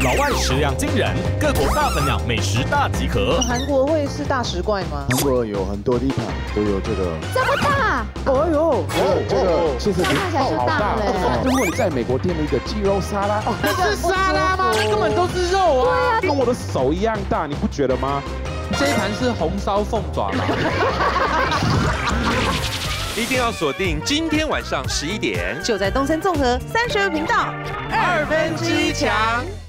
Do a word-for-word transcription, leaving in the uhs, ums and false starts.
老外食量惊人，各国大分量美食大集合。 韩国会是大食怪吗？ 韩国有很多地方都有这个。 这么大？ 哦呦，这个其实看起来是大嘞。 如果你在美国点了一个鸡肉沙拉，哦， 那是沙拉吗？根本都是肉啊， 跟我的手一样大，你不觉得吗？ 这一盘是红烧凤爪吗？ 一定要锁定今天晚上十一点， 就在东森综合三十二频道， 二分之一强。